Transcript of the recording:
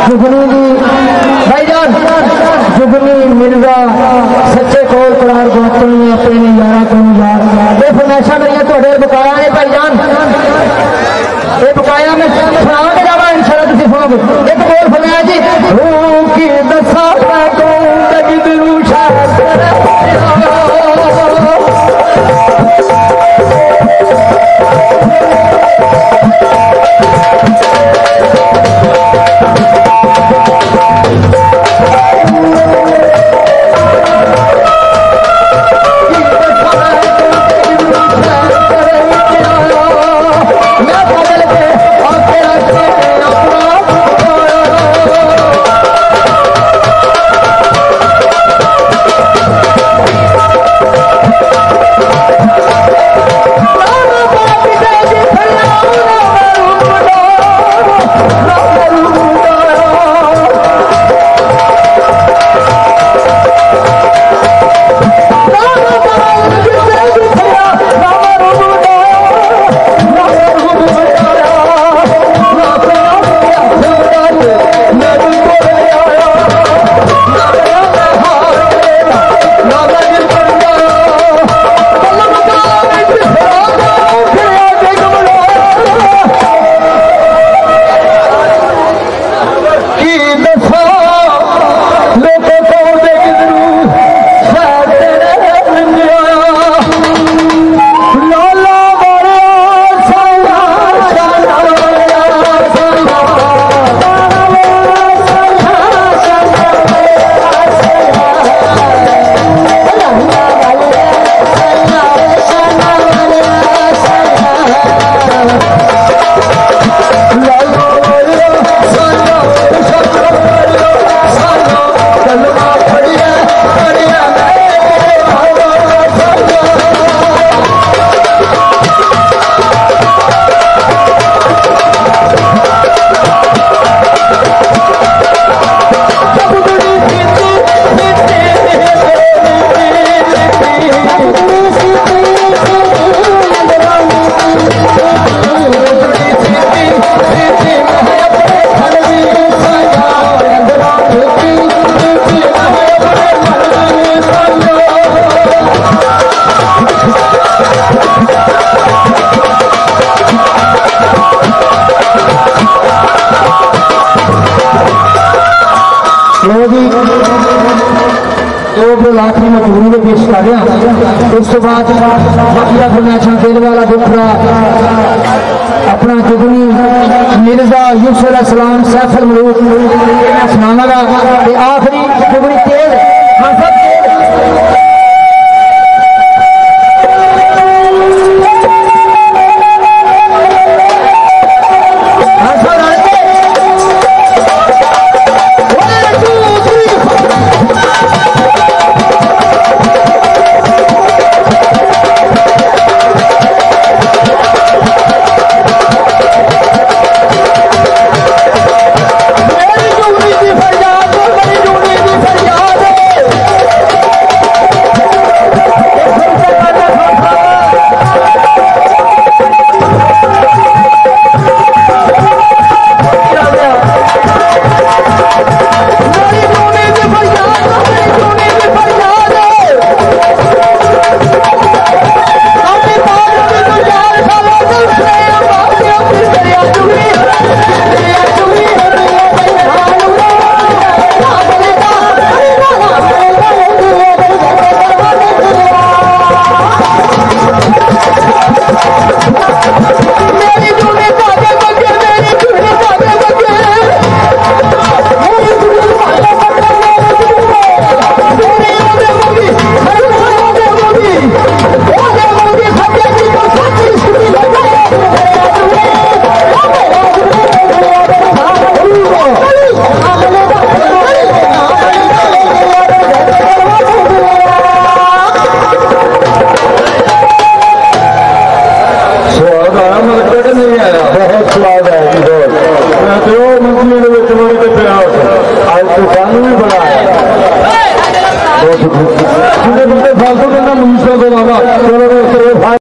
जुगनी दी भाईजान जुगनी मिर्जा सच्चे कोल करार गोतनी अपने यारा को यार ये फरमाइशा मेरी थोड़े बकाया ने भाईजान ये बकाया में सुना के जावा इंशाल्लाह तुम सुनोगे एक बोल फरमाया जी की दसा को तकदीर शाह आखिरी में पूरी में पेश कर रहा उस तो बाद बाकिया फरमाइशां दिल वाला दुखरा अपना जुगनी मिर्जा यूसुफ अलैहिस्सलाम सैफुल मुलूक सुनावागा आखिरी जुगनी तेज